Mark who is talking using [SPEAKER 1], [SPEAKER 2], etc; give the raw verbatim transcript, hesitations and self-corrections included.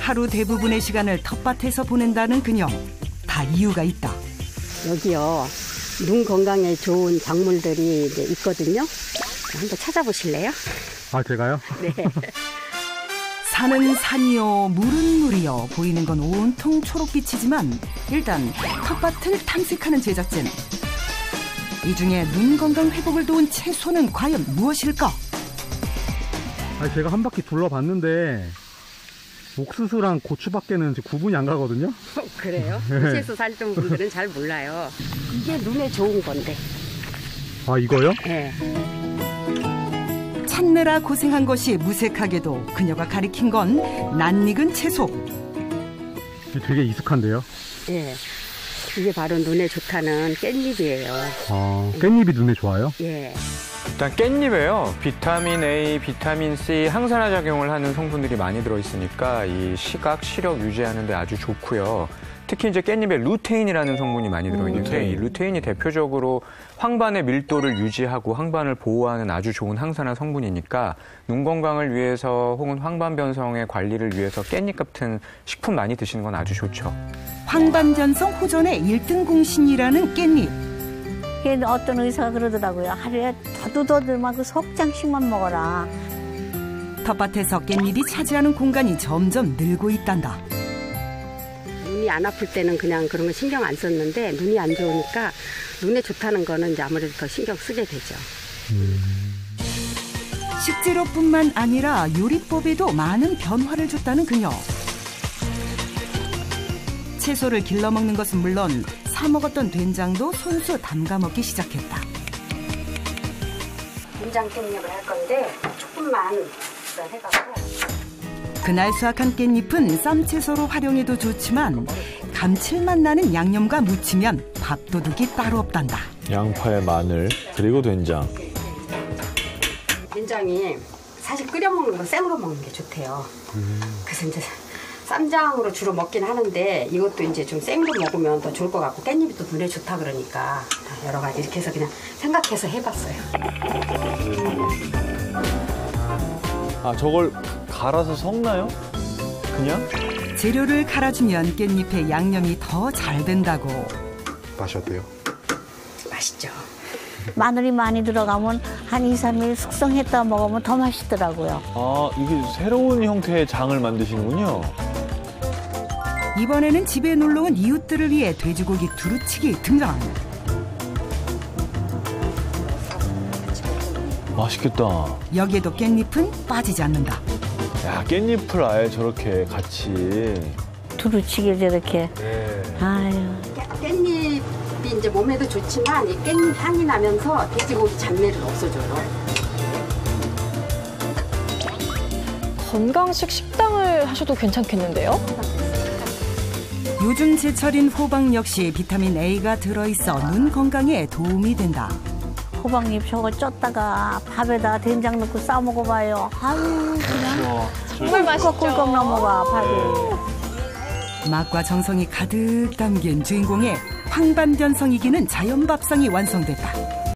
[SPEAKER 1] 하루 대부분의 시간을 텃밭에서 보낸다는 그녀. 다 이유가 있다.
[SPEAKER 2] 여기요, 눈 건강에 좋은 작물들이 이제 있거든요. 한번 찾아보실래요?
[SPEAKER 3] 아, 제가요?
[SPEAKER 2] 네.
[SPEAKER 1] 산은 산이요, 물은 물이요. 보이는 건 온통 초록빛이지만 일단 텃밭을 탐색하는 제작진. 이 중에 눈 건강 회복을 도운 채소는 과연 무엇일까?
[SPEAKER 3] 아니, 제가 한 바퀴 둘러봤는데 옥수수랑 고추밖에는 구분이 안 가거든요.
[SPEAKER 2] 그래요? 도시에서 살던 분들은 잘 몰라요. 이게 눈에 좋은 건데.
[SPEAKER 3] 아, 이거요?
[SPEAKER 2] 네.
[SPEAKER 1] 찾느라 고생한 것이 무색하게도 그녀가 가리킨 건 낯익은 채소.
[SPEAKER 3] 되게 익숙한데요?
[SPEAKER 2] 예. 이게 바로 눈에 좋다는 깻잎이에요.
[SPEAKER 3] 아, 깻잎이 눈에 좋아요?
[SPEAKER 2] 예.
[SPEAKER 4] 일단 깻잎에요. 비타민 A, 비타민 C, 항산화 작용을 하는 성분들이 많이 들어있으니까 이 시각, 시력 유지하는 데 아주 좋고요. 특히 이제 깻잎에 루테인이라는 성분이 많이 들어있는데
[SPEAKER 5] 루테인.
[SPEAKER 4] 이 루테인이 대표적으로 황반의 밀도를 유지하고 황반을 보호하는 아주 좋은 항산화 성분이니까 눈 건강을 위해서 혹은 황반 변성의 관리를 위해서 깻잎 같은 식품 많이 드시는 건 아주 좋죠.
[SPEAKER 1] 황반 변성 호전의 일 등 공신이라는 깻잎.
[SPEAKER 6] 어떤 의사가 그러더라고요. 하루에 더도더들만 그 석 장씩만 먹어라.
[SPEAKER 1] 텃밭에서 깻잎이 차지하는 공간이 점점 늘고 있단다.
[SPEAKER 2] 눈이 안 아플 때는 그냥 그런 거 신경 안 썼는데 눈이 안 좋으니까 눈에 좋다는 거는 이제 아무래도 더 신경 쓰게 되죠.
[SPEAKER 3] 음.
[SPEAKER 1] 식재료뿐만 아니라 요리법에도 많은 변화를 줬다는 그녀. 채소를 길러 먹는 것은 물론 사 먹었던 된장도 손수 담가 먹기 시작했다.
[SPEAKER 2] 된장 깻잎을 할 건데 조금만 해갖고.
[SPEAKER 1] 그날 수확한 깻잎은 쌈채소로 활용해도 좋지만 감칠맛 나는 양념과 무치면 밥도둑이 따로 없단다.
[SPEAKER 5] 양파에 마늘, 그리고 된장.
[SPEAKER 2] 된장이 사실 끓여 먹는 거 생으로 먹는 게 좋대요. 음. 그래서 이제 쌈장으로 주로 먹긴 하는데 이것도 이제 좀 생으로 먹으면 더 좋을 것 같고 깻잎이 또 눈에 좋다 그러니까 여러 가지 이렇게 해서 그냥 생각해서 해봤어요.
[SPEAKER 5] 아, 저걸 갈아서 섞나요? 그냥?
[SPEAKER 1] 재료를 갈아주면 깻잎의 양념이 더 잘 된다고.
[SPEAKER 7] 맛이 어때요?
[SPEAKER 2] 맛있죠.
[SPEAKER 6] 마늘이 많이 들어가면 한 이, 삼 일 숙성했다 먹으면 더 맛있더라고요.
[SPEAKER 5] 아, 이게 새로운 형태의 장을 만드시는군요.
[SPEAKER 1] 이번에는 집에 놀러온 이웃들을 위해 돼지고기 두루치기 등장.
[SPEAKER 5] 맛있겠다.
[SPEAKER 1] 여기에도 깻잎은 빠지지 않는다.
[SPEAKER 5] 야, 깻잎을 아예 저렇게 같이.
[SPEAKER 6] 두루치기 저렇게.
[SPEAKER 5] 네.
[SPEAKER 6] 아유.
[SPEAKER 2] 깻잎이 이제 몸에도 좋지만 이 깻잎 향이 나면서 돼지고기 잡내를 없애줘요.
[SPEAKER 8] 건강식 식당을 하셔도 괜찮겠는데요?
[SPEAKER 1] 요즘 제철인 호박 역시 비타민 A가 들어있어 눈 건강에 도움이 된다.
[SPEAKER 6] 호박잎 저거 쪘다가 밥에다 된장 넣고 싸 먹어봐요. 아유, 그냥
[SPEAKER 8] 정말 맛있죠.
[SPEAKER 6] 꿀꺽꿀꺽 넘어가 밥이.
[SPEAKER 1] 맛과 정성이 가득 담긴 주인공의 황반 변성 이기는 자연밥상이 완성됐다.